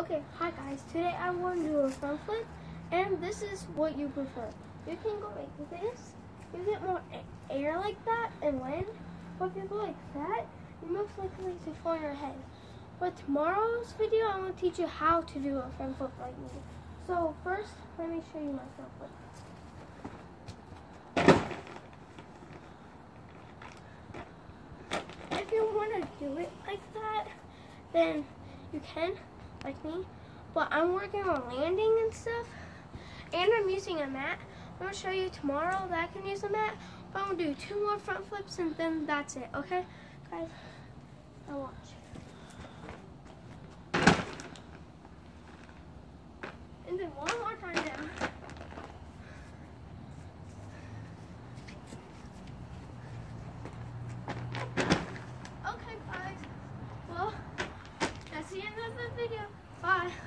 Okay, hi guys. Today I want to do a front flip, and this is what you prefer. You can go like this, you get more air like that and land. But if you go like that, you're most likely to fall on your head. But tomorrow's video, I'm going to teach you how to do a front flip like me. So first, let me show you my front flip. If you want to do it like that, then you can, like me. But I'm working on landing and stuff, and I'm using a mat. I'm going to show you tomorrow that I can use a mat, but I'm going to do 2 more front flips and then that's it, okay? Guys, now watch. And then one more time down. Okay, guys. Well, that's the end of the video. Bye.